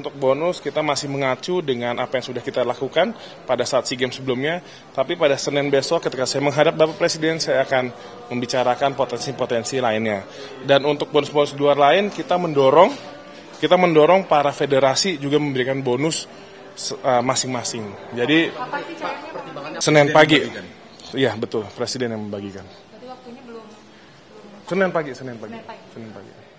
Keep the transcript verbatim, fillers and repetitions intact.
untuk bonus kita masih mengacu dengan apa yang sudah kita lakukan pada saat SEA Games sebelumnya. Tapi pada Senin besok ketika saya menghadap Bapak Presiden, saya akan membicarakan potensi-potensi lainnya. Dan untuk bonus-bonus di luar lain, kita mendorong kita mendorong para federasi juga memberikan bonus uh, masing-masing. Jadi Senin pagi, iya betul, Presiden yang membagikan. Berarti waktunya belum, belum... Senin pagi, Senin pagi, Senin pagi. Senin pagi.